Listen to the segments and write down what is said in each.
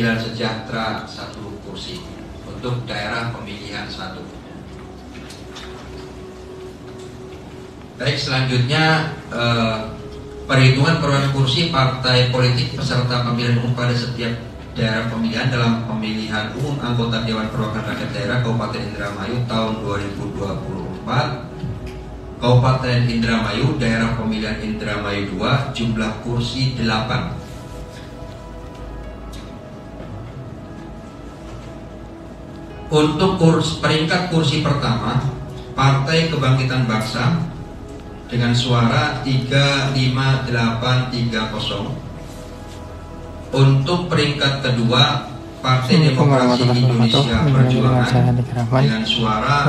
Keadilan Sejahtera 1 kursi untuk daerah pemilihan 1. Baik, selanjutnya perhitungan perolehan kursi partai politik peserta pemilihan umum pada setiap daerah pemilihan dalam pemilihan umum anggota Dewan Perwakilan Rakyat Daerah Kabupaten Indramayu tahun 2024. Kabupaten Indramayu, daerah pemilihan Indramayu 2, jumlah kursi 8. Untuk peringkat kursi pertama, Partai Kebangkitan Bangsa dengan suara 35830. Untuk peringkat kedua, Partai Demokrasi Indonesia Perjuangan dengan suara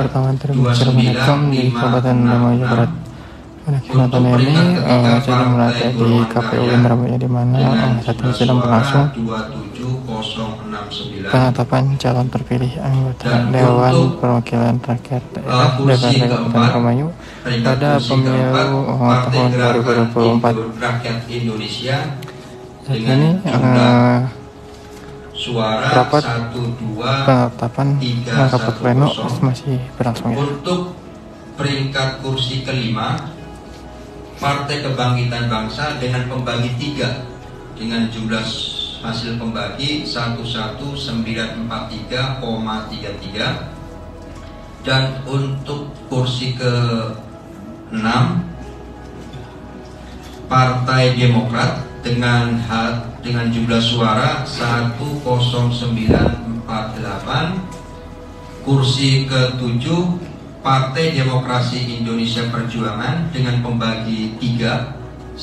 2956. Untuk peringkat ketiga, Partai Golongan Karya di mana saat ini sedang berlangsung penetapan calon terpilih anggota Dewan Perwakilan Rakyat Daerah DPRD Kabupaten Indramayu pada pemilu tahun 2024. Saat ini rapat penetapan rapat pleno masih berlangsung. Untuk peringkat kursi kelima, Partai Kebangkitan Bangsa dengan pembagi 3 dengan jumlah hasil pembagi 11943,33. Dan untuk kursi ke-6, Partai Demokrat dengan jumlah suara 10948. Kursi ke-7, Partai Demokrasi Indonesia Perjuangan dengan pembagi 3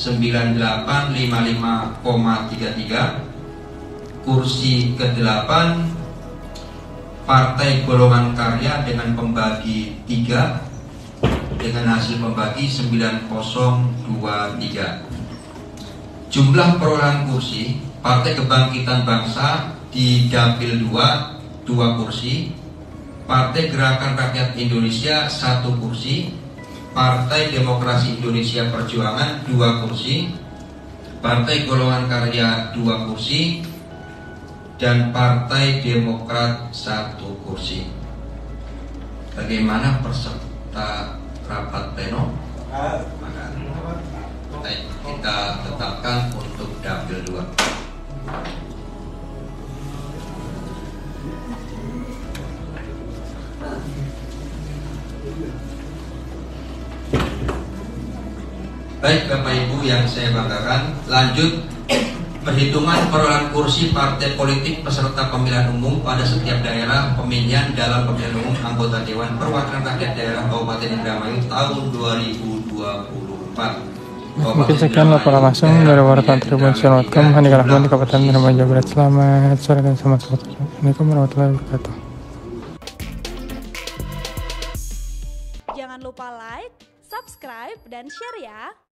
9855,33. Kursi ke-8, Partai Golongan Karya dengan pembagi 3 dengan hasil pembagi 9023. Jumlah perolehan kursi Partai Kebangkitan Bangsa di Dapil 2 kursi, Partai Gerakan Rakyat Indonesia 1 kursi, Partai Demokrasi Indonesia Perjuangan 2 kursi, Partai Golongan Karya 2 kursi, dan Partai Demokrat 1 kursi. Bagaimana peserta rapat pleno? Baik, kita tetapkan untuk Dapil 2. Baik Bapak Ibu yang saya banggakan, lanjut perhitungan perolehan kursi partai politik peserta pemilihan umum pada setiap daerah pemilihan dalam pemilihan umum anggota Dewan Perwakilan Rakyat Daerah Kabupaten Indramayu tahun 2024. Mungkin sekian laporan langsung dari wartawan Tribun.com, Handika Rahman di Kabupaten Indramayu, Jawa Barat. Selamat sore dan selamat sore. Assalamualaikum warahmatullahi wabarakatuh. Jangan lupa like, subscribe, dan share ya.